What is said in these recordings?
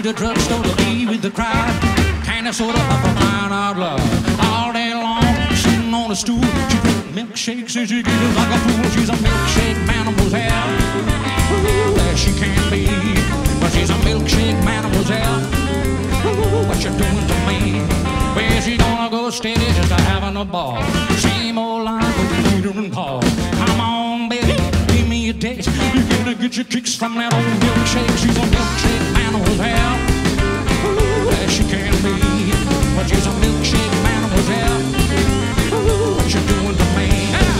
to the drugstore to be with the crowd. Candy soda for crying out loud. All day long, sitting on a stool, she drink milkshakes and she giggles like a fool. She's a milkshake mademoiselle. Ooh, there she can be, but she's a milkshake mademoiselle. Ooh, what you doing to me? Where she gonna go steady just a having a ball? Same old line with Peter and Paul. Come on, baby, give me a taste. You're gonna get your kicks from that old milkshake. She's a milkshake mademoiselle. Ooh, there she can be, but she's a milkshake mademoiselle. Ooh, what you doing to me?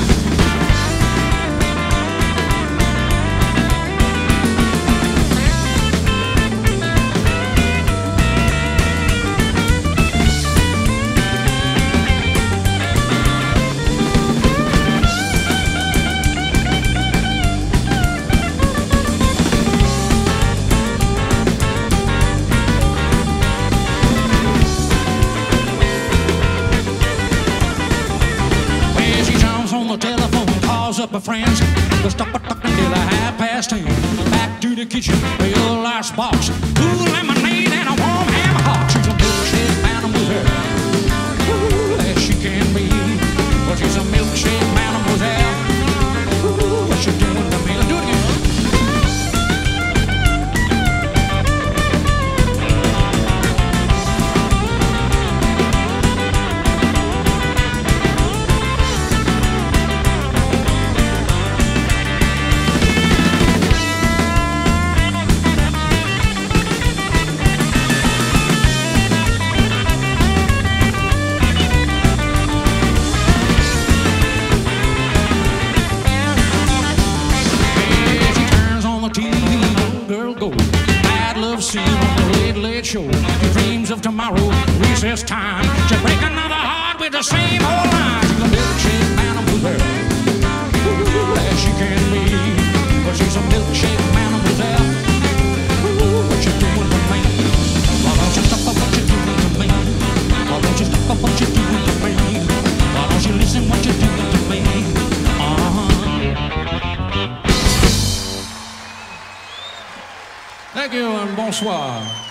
Up her friends, we'll stop a talking till 10:30. Back to the kitchen for your last box. Cool lemonade and a warm ham hock. She's a milkshake mademoiselle. Ooh, there she can be, but she's a milkshake mademoiselle. Ooh, what you doing to me? Do it again. Show. Your dreams of tomorrow, recess time. She'll break another heart with the same old line. She's a milkshake mademoiselle. Ooh, there she can be, but she's a milkshake mademoiselle. Ooh, what you doing to me? Why don't you stop what you doing to me? Why don't you stop what you doing to me? Why don't you listen what you're doing to me? Thank you and bonsoir.